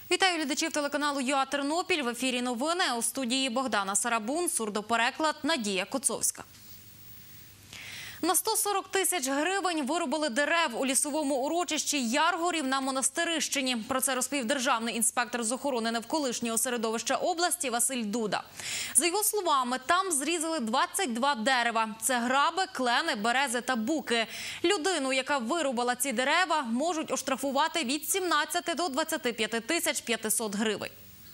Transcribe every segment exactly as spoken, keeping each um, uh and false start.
Вітаю глядачів телеканалу ЮА Тернопіль. В ефірі новини. У студії Богдана Сарабун, сурдопереклад Надія Коцовська. На сто сорок тисяч гривень вирубали дерев у лісовому урочищі Яргорів на Монастирищині. Про це розповів державний інспектор з охорони навколишнього середовища області Василь Дуда. За його словами, там зрізали двадцять два дерева. Це граби, клени, берези та буки. Людину, яка вирубала ці дерева, можуть оштрафувати від сімнадцяти до двадцяти п'яти тисяч п'ятисот гривень.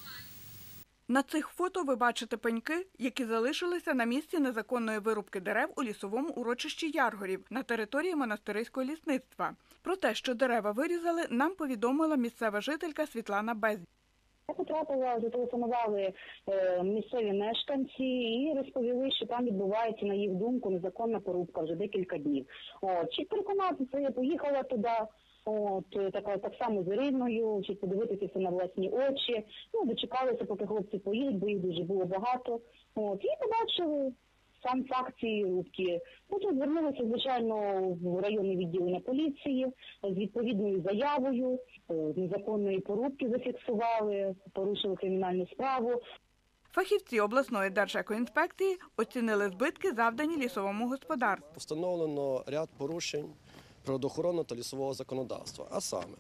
На цих фото ви бачите пеньки, які залишилися на місці незаконної вирубки дерев у лісовому урочищі Яргорів на території монастириського лісництва. Про те, що дерева вирізали, нам повідомила місцева жителька Світлана Бездь. Я потрапила, зателефонували е, місцеві мешканці і розповіли, що там відбувається, на їх думку, незаконна порубка вже декілька днів. От, чи переконатися, я поїхала туди. От, така, так само з Іриною, чи подивитися на власні очі. Ну, дочекалися, поки хлопці поїдуть, бо їх дуже було багато. От, і побачили сам факт цієї рубки. Потім звернулися, звичайно, в районне відділення поліції з відповідною заявою. Незаконної порубки зафіксували, порушили кримінальну справу. Фахівці обласної держекоінспекції оцінили збитки, завдані лісовому господарству. Встановлено ряд порушень природоохоронного та лісового законодавства. А саме,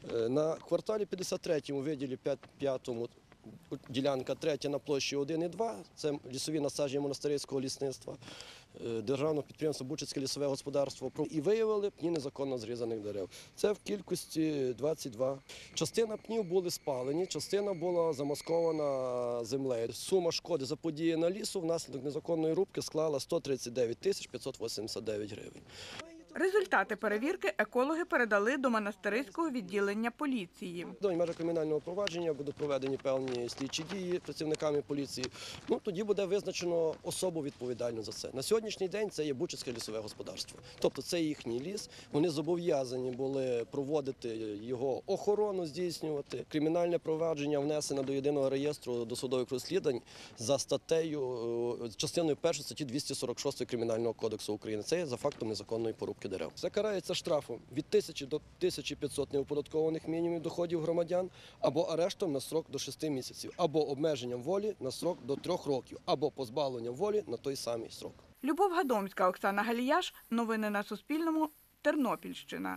на кварталі п'ятдесят третьому виділі п'ятому ділянка третя на площі один і два, це лісові насадження монастирського лісництва, державного підприємства Бучацьке лісове господарство, і виявили пні незаконно зрізаних дерев. Це в кількості двадцять два. Частина пнів були спалені, частина була замаскована землею. Сума шкоди заподіяна лісу внаслідок незаконної рубки склала сто тридцять дев'ять тисяч п'ятсот вісімдесят дев'ять гривень. Результати перевірки екологи передали до монастириського відділення поліції. До межах кримінального провадження будуть проведені певні слідчі дії працівниками поліції. Ну, тоді буде визначено особу відповідальну за це. На сьогоднішній день це є Бучацьке лісове господарство. Тобто це їхній ліс. Вони зобов'язані були проводити його охорону, здійснювати. Кримінальне провадження внесено до єдиного реєстру досудових розслідувань за статтею, частиною першої статті двісті сорок шість Кримінального кодексу України. Це є за фактом незаконної порубки дерев. Це карається штрафом від тисячі до тисячі п'ятсот неоподаткованих мінімумів доходів громадян, або арештом на строк до шести місяців, або обмеженням волі на строк до трьох років, або позбавленням волі на той самий строк. Любов Гадомська, Оксана Галіяш. Новини на Суспільному. Тернопільщина.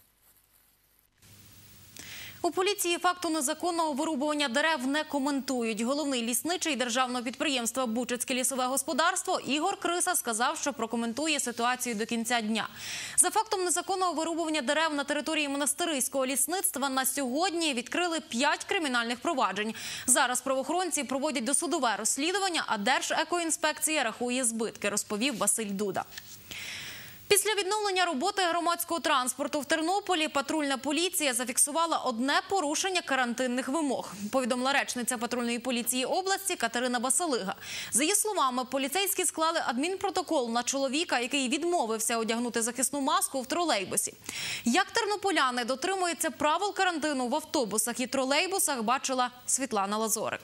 У поліції факту незаконного вирубування дерев не коментують. Головний лісничий державного підприємства «Бучацьке лісове господарство» Ігор Криса сказав, що прокоментує ситуацію до кінця дня. За фактом незаконного вирубування дерев на території монастириського лісництва на сьогодні відкрили п'ять кримінальних проваджень. Зараз правоохоронці проводять досудове розслідування, а Держекоінспекція рахує збитки, розповів Василь Дуда. Після відновлення роботи громадського транспорту в Тернополі патрульна поліція зафіксувала одне порушення карантинних вимог, повідомила речниця патрульної поліції області Катерина Басалига. За її словами, поліцейські склали адмінпротокол на чоловіка, який відмовився одягнути захисну маску в тролейбусі. Як тернополяни дотримуються правил карантину в автобусах і тролейбусах, бачила Світлана Лазорик.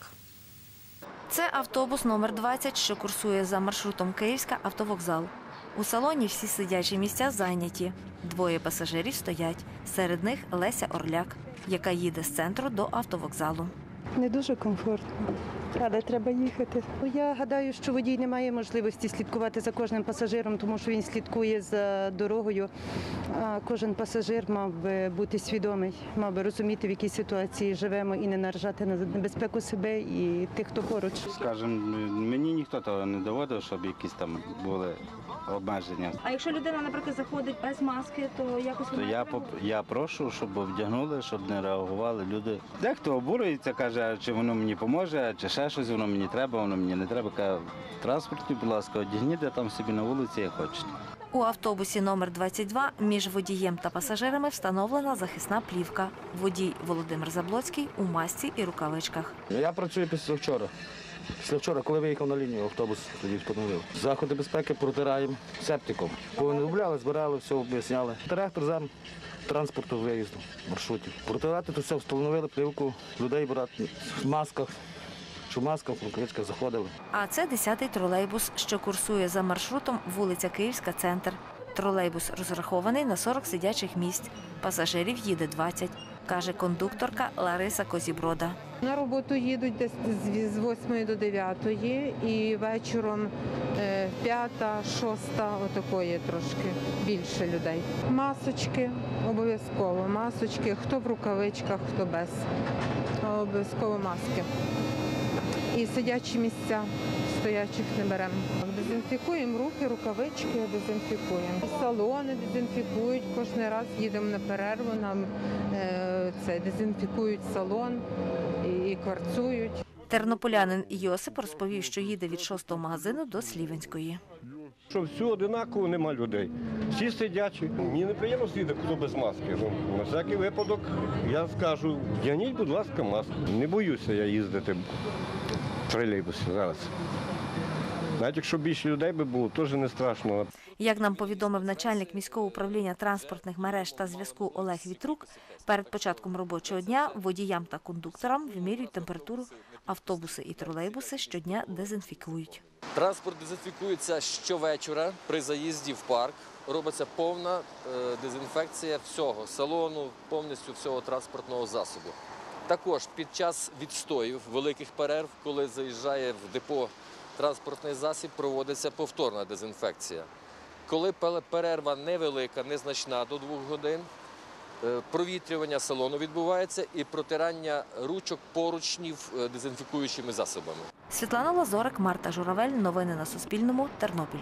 Це автобус номер двадцять, що курсує за маршрутом Київська автовокзал. У салоні всі сидячі місця зайняті. Двоє пасажирів стоять. Серед них Леся Орляк, яка їде з центру до автовокзалу. Не дуже комфортно, але треба їхати. Я гадаю, що водій не має можливості слідкувати за кожним пасажиром, тому що він слідкує за дорогою. А кожен пасажир мав би бути свідомий, мав би розуміти, в якій ситуації живемо і не наражати на небезпеку себе і тих, хто поруч. Скажімо, мені ніхто того не доводив, щоб якісь там були обмеження. А якщо людина, наприклад, заходить без маски, то якось то я, я прошу, щоб вдягнули, щоб не реагували люди. Дехто обурюється, каже, чи воно мені поможе, чи ще щось, воно мені треба, воно мені не треба. Каже, в транспорті, будь ласка, одягніть, а там собі на вулиці, як хочете. У автобусі номер двадцять два між водієм та пасажирами встановлена захисна плівка. Водій Володимир Заблоцький у масці і рукавичках. Я працюю після вчора. Після вчора, коли виїхав на лінію, автобус тоді встановив. Заходи безпеки протираємо септиком. Коли не дубляли, збирали, все об'ясняли. Директор зам транспорту виїзду, маршрутів. Протирати то все, встановили плівку, людей брати в масках, що в масках, в рукавичках заходили. А це десятий тролейбус, що курсує за маршрутом вулиця Київська, центр. Тролейбус розрахований на сорок сидячих місць. Пасажирів їде двадцять. каже кондукторка Лариса Козіброда. На роботу їдуть десь з восьмої до дев'ятої і вечором п'ята, шоста, отакої трошки більше людей. Масочки, обов'язково масочки, хто в рукавичках, хто без, обов'язково маски. І сидячі місця, стоячих не беремо. Дезінфікуємо руки, рукавички дезінфікуємо. Салони дезінфікують, кожен раз їдемо на перерву, нам е, це, дезінфікують салон і, і кварцують. Тернополянин Йосип розповів, що їде від шостого магазину до Слівенської. Що всю одинаково, нема людей. Всі сидячі. Мені неприємно сидіти, хто без маски. Ну, на всякий випадок я скажу, вдягніть, будь ласка, маску. Не боюся я їздити в тролейбусі зараз. Навіть якщо більше людей би було, теж не страшно. Як нам повідомив начальник міського управління транспортних мереж та зв'язку Олег Вітрук, перед початком робочого дня водіям та кондукторам вимірюють температуру, автобуси і тролейбуси щодня дезінфікують. Транспорт дезінфікується щовечора при заїзді в парк. Робиться повна дезінфекція всього салону, повністю всього транспортного засобу. Також під час відстоїв, великих перерв, коли заїжджає в депо транспортний засіб, проводиться повторна дезінфекція. Коли перерва невелика, незначна до двох годин, провітрювання салону відбувається і протирання ручок, поручнів дезінфікуючими засобами. Світлана Лазорик, Марта Журавель. Новини на Суспільному. Тернопіль.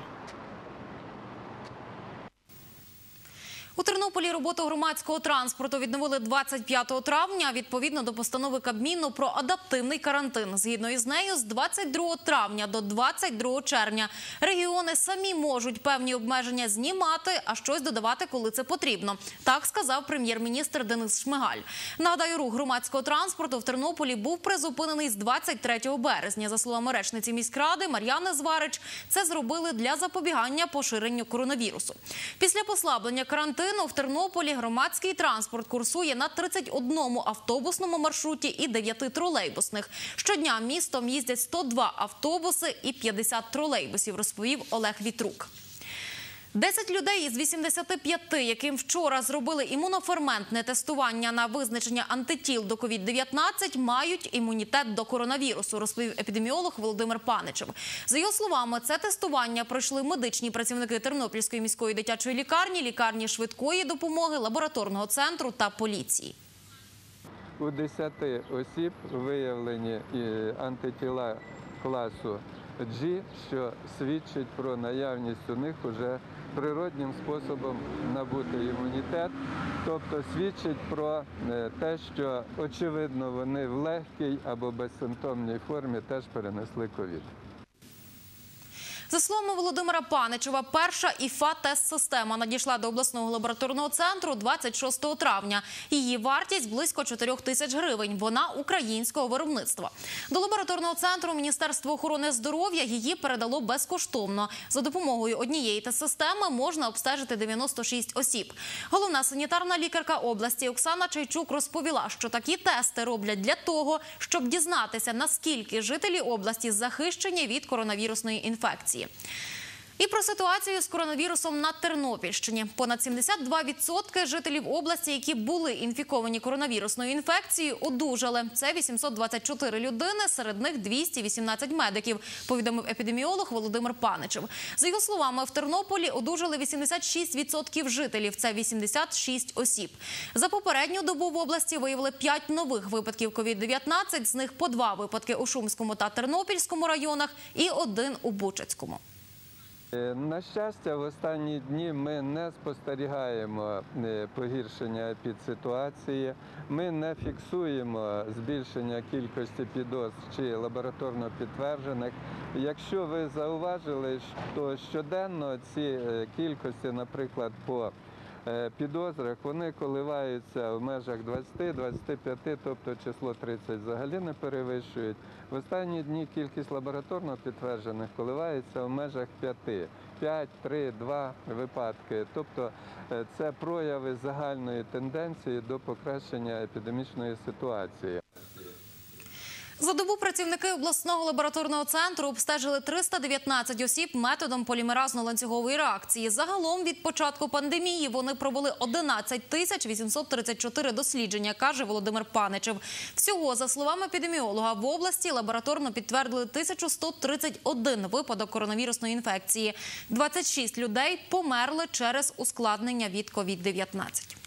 У Тернополі роботу громадського транспорту відновили двадцять п'ятого травня, відповідно до постанови Кабміну про адаптивний карантин. Згідно із нею, з двадцять другого травня до двадцять другого червня регіони самі можуть певні обмеження знімати, а щось додавати, коли це потрібно. Так сказав прем'єр-міністр Денис Шмигаль. Нагадаю, рух громадського транспорту в Тернополі був призупинений з двадцять третього березня. За словами речниці міськради Мар'яни Зварич, це зробили для запобігання поширенню коронавірусу. Після послаблення карантину в Тернополі громадський транспорт курсує на тридцять одному автобусному маршруті і дев'яти тролейбусних. Щодня містом їздять сто два автобуси і п'ятдесят тролейбусів, розповів Олег Вітрук. десять людей із вісімдесяти п'яти, яким вчора зробили імуноферментне тестування на визначення антитіл до ковід дев'ятнадцять, мають імунітет до коронавірусу, розповів епідеміолог Володимир Паничев. За його словами, це тестування пройшли медичні працівники Тернопільської міської дитячої лікарні, лікарні швидкої допомоги, лабораторного центру та поліції. У десяти осіб виявлені антитіла класу G, що свідчить про наявність у них уже природнім способом набути імунітет, тобто свідчить про те, що, очевидно, вони в легкій або безсимптомній формі теж перенесли ковід. За словами Володимира Паничева, перша ІФА-тест-система надійшла до обласного лабораторного центру двадцять шостого травня. Її вартість – близько чотирьох тисяч гривень. Вона українського виробництва. До лабораторного центру Міністерство охорони здоров'я її передало безкоштовно. За допомогою однієї тест-системи можна обстежити дев'яносто шість осіб. Головна санітарна лікарка області Оксана Чайчук розповіла, що такі тести роблять для того, щоб дізнатися, наскільки жителі області захищені від коронавірусної інфекції. І про ситуацію з коронавірусом на Тернопільщині. Понад сімдесят два відсотки жителів області, які були інфіковані коронавірусною інфекцією, одужали. Це вісімсот двадцять чотири людини, серед них двісті вісімнадцять медиків, повідомив епідеміолог Володимир Паничев. За його словами, в Тернополі одужали вісімдесят шість відсотків жителів, це вісімдесят шість осіб. За попередню добу в області виявили п'ять нових випадків ковід дев'ятнадцять, з них по два випадки у Шумському та Тернопільському районах і один у Бучацькому. На щастя, в останні дні ми не спостерігаємо погіршення епідситуації, ми не фіксуємо збільшення кількості підозр чи лабораторно підтверджених. Якщо ви зауважили, то щоденно ці кількості, наприклад, по підозрах, вони коливаються в межах двадцяти - двадцяти п'яти, тобто число тридцять взагалі не перевищують. В останні дні кількість лабораторно підтверджених коливається в межах п'яти. п'ять, три, два випадки. Тобто це прояви загальної тенденції до покращення епідемічної ситуації. За добу працівники обласного лабораторного центру обстежили триста дев'ятнадцять осіб методом полімеразно-ланцюгової реакції. Загалом від початку пандемії вони провели одинадцять тисяч вісімсот тридцять чотири дослідження, каже Володимир Паничев. Всього, за словами епідеміолога, в області лабораторно підтвердили тисячу сто тридцять один випадок коронавірусної інфекції. двадцять шість людей померли через ускладнення від ковід дев'ятнадцять.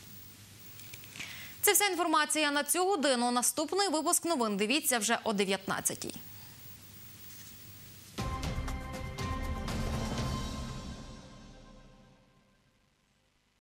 Це вся інформація на цю годину. Наступний випуск новин дивіться вже о дев'ятнадцятій.